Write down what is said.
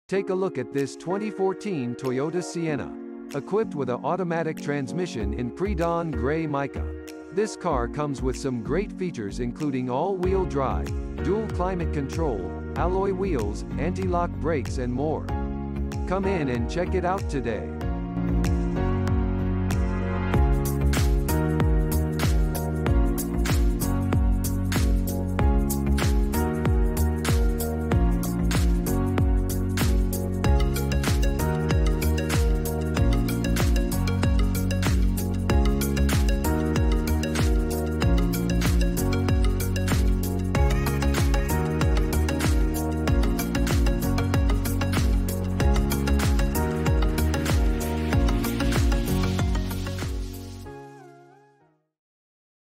Take a look at this 2014 Toyota Sienna. Equipped with an automatic transmission in pre-dawn gray mica. This car comes with some great features including all-wheel drive, dual climate control, alloy wheels, anti-lock brakes and more. Come in and check it out today.